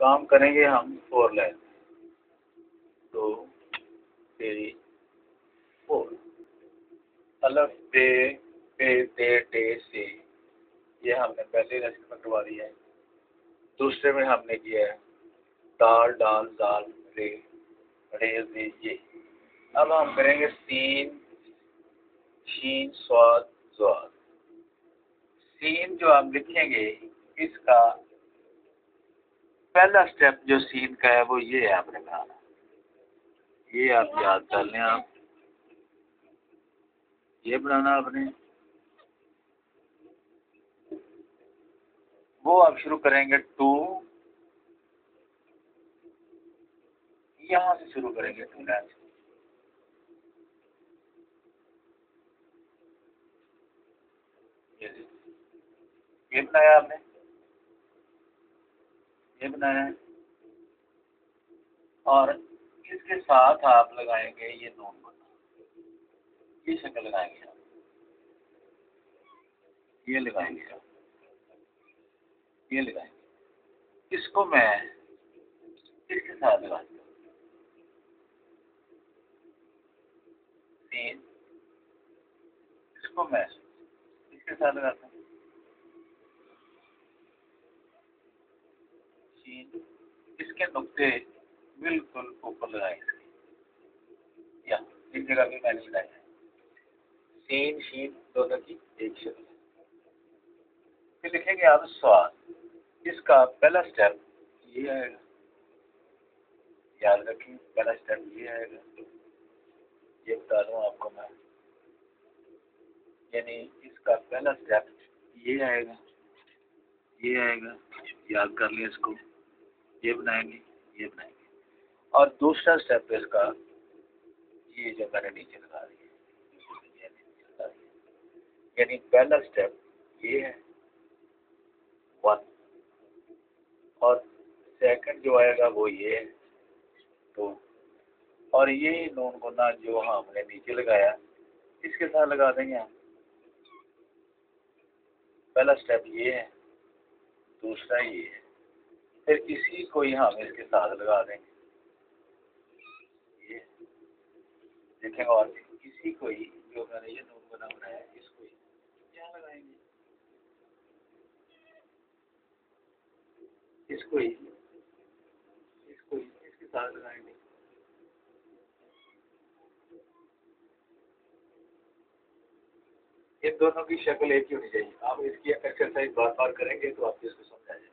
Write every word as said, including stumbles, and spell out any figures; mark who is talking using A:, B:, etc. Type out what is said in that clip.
A: काम करेंगे हम फोर लाइन, दो थ्री फोर, अलफ बे पे ते टे से, ये हमने पहले लेसन में करवा दिया है। दूसरे में हमने किया है दाल डाल दाल रे रे रे ये। अब हम करेंगे सीन शीन स्वाद स्वाद। सीन जो आप लिखेंगे, इसका पहला स्टेप जो सीन का है वो ये है आपने बनाना, ये आप याद कर लें। आप ये बनाना आपने, वो आप शुरू करेंगे टू, यहां से शुरू करेंगे टू लाइन से। ये बनाया आपने, ये बनाया है, और इसके साथ आप लगाएंगे ये नून बना, ये शक्ल लगाएंगे आप, ये लगाएंगे आप, ये लगाएंगे। इसको मैं इसके साथ लगाता हूँ, तीन, इसको मैं इसके साथ लगाता हूँ, तीन, इसके नुक्ते बिल्कुल ऊपर लगाएंगे, या इस जगह भी मैंने लगाया है। सीन शीन दोनों की एक शक्ल। फिर लिखेंगे आप स्वाद, इसका पहला स्टेप ये आएगा, याद रखें पहला स्टेप ये आएगा, ये बता दूं आपको मैं, यानी इसका पहला स्टेप ये आएगा, ये आएगा, याद कर लें इसको, ये बनाएंगे, ये बनाएंगे। और दूसरा स्टेप इसका ये जो मैंने नीचे लगा दिया, यानी पहला स्टेप ये है वन, और सेकंड जो आएगा वो ये है टू, और ये नून गुना जो हमने नीचे लगाया इसके साथ लगा देंगे हम। पहला स्टेप ये है, दूसरा ये है, फिर इसी को ही हम इसके साथ लगा देंगे, ये देखेंगे। और इसी को ही जो मैंने ये नून गुना बनाया इसको ही यहाँ लगाएंगे, इसको ही इसको ही इसके साथ लगाएंगे। इन दोनों की शक्ल एक ही होनी चाहिए। आप इसकी एक्सरसाइज बार बार करेंगे तो आपको इसको समझ आ जाएगा।